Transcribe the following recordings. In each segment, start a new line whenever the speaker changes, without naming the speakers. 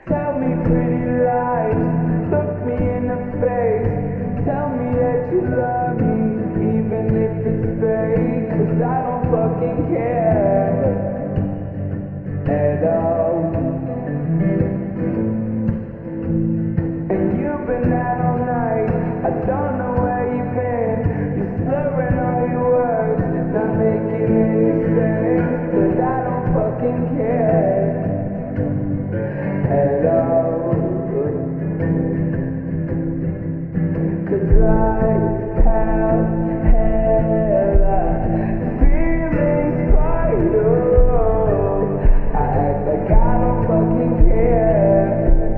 Tell me pretty lies, look me in the face. Tell me that you love me, even if it's fake. 'Cause I don't fucking care at all. And you've been out all night, I don't know where you've been. You're slurring all your words, not making any sense. But I don't fucking care at all. 'Cause I have hella feelings for you. I act like I don't fucking care,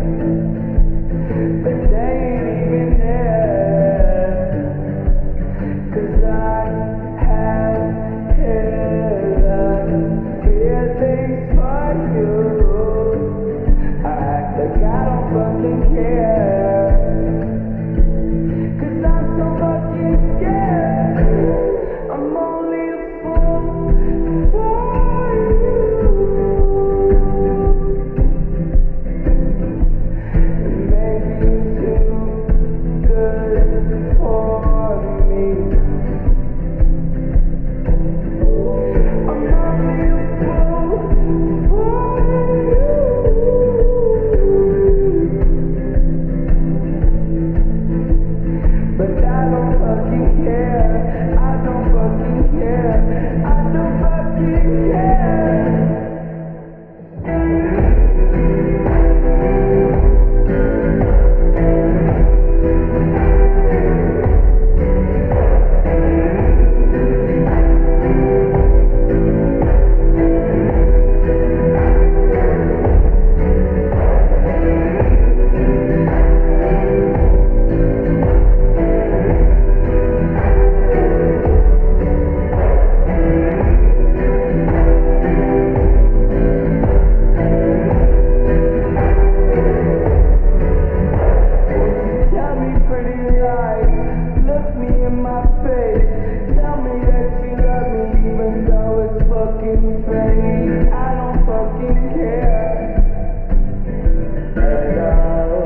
but they ain't even there. 'Cause I have hella feelings for you. I act like I don't fucking care, 'cause I'm so fucking scared. I'm only a fool for you. And maybe you're too good for me. I'm only a fool for you. But I don't fucking care. I don't fucking care. I don't fucking care. Tell me pretty lies, look me in my face. Tell me that you love me, even though it's fucking fake. I don't fucking care at all.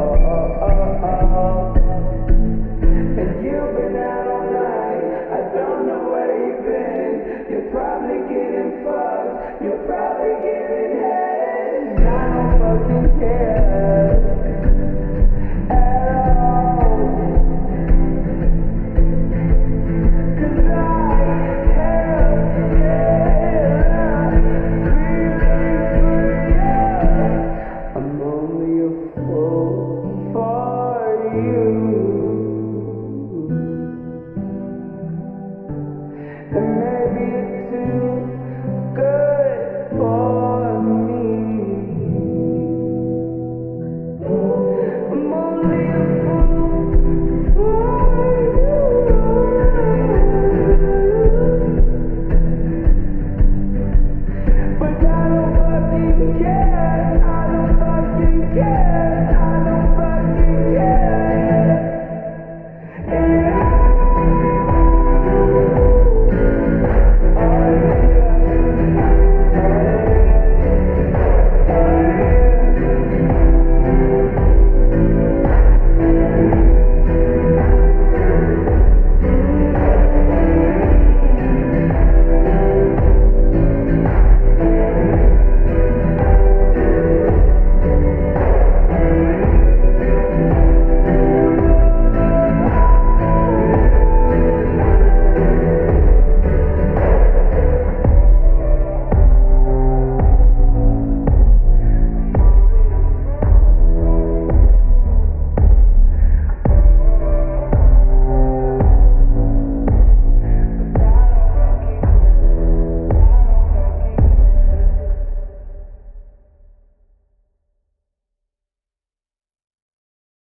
And you've been out all night, I don't know where you've been. You're probably getting fucked, you're probably getting head. And I don't fucking care at all. 'Cause I have feelings for you. I'm only a fool for you. And maybe you're too good for me. I'm only a fool for you. But I don't fucking care. I don't fucking care.